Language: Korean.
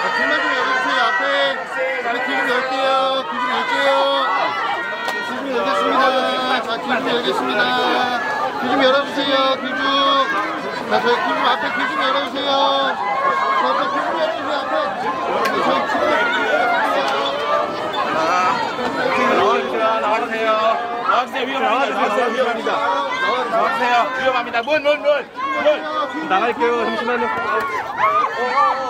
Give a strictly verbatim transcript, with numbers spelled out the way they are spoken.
길만 좀 열어주세요. 앞에 우리 길 좀 열게요. 길 좀 열게요. 길 좀 열겠습니다. 자, 길 좀 열겠습니다. 길 좀 열어주세요. 길 좀. 자, 저희 길 좀 앞에 길 좀 열어주세요. 자, 앞에 길 좀 열어주세요. 앞에. 저희 길 좀 나와주세요. 나와주세요. 나와주세요. 위험합니다. 나와주세요. 위험합니다. 나와주세요. 위험합니다. 문, 문, 문. 문. 나갈게요. 잠시만요.